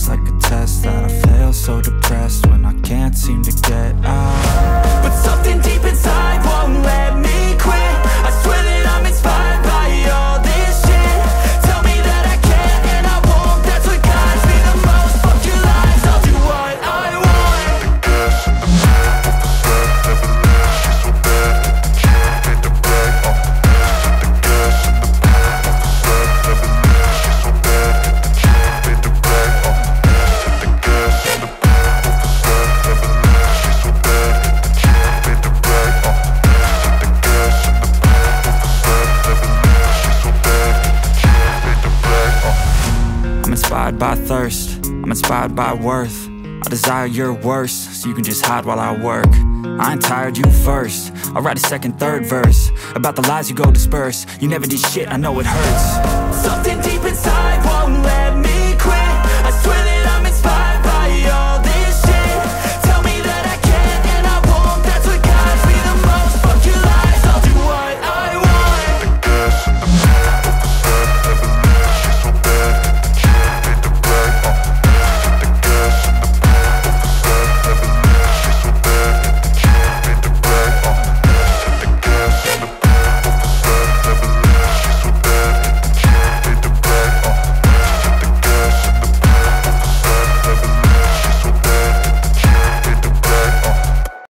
almost like a test that I fail, so depressed when I can't seem to get out. But something deep inside won't let me quit. I swear that I'm inspired by all this shit. Tell me that I can and I won't. That's what guides me the most. Fuck your lies, I'll do what I want. The gas in the back of the set, never leave. She's so bad that the can't pay the brag. The gas in the back of the set, never leave. She's so bad that the can't pay the brag. The gas in the back of the set, never leave. She's so bad that the can't pay the brag. The gas in the back of the set, never leave. She's so bad that the can't pay the brag. I'm inspired by thirst, I'm inspired by worth. I desire your worst, so you can just hide while I work. I ain't tired, you first. I'll write a second, third verse about the lies you go disperse. You never did shit, I know it hurts. Something